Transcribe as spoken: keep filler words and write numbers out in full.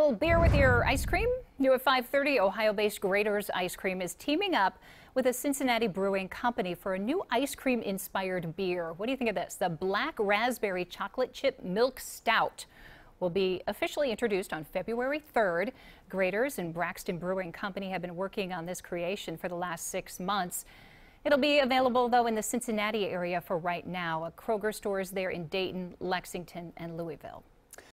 cold beer with your ice cream? New at five thirty, Ohio-based Graeter's Ice Cream is teaming up with a Cincinnati brewing company for a new ice cream-inspired beer. What do you think of this? The Black Raspberry Chocolate Chip Milk Stout will be officially introduced on February third. Graeter's and Braxton Brewing Company have been working on this creation for the last six months. It'll be available, though, in the Cincinnati area for right now. Kroger stores there in Dayton, Lexington, and Louisville.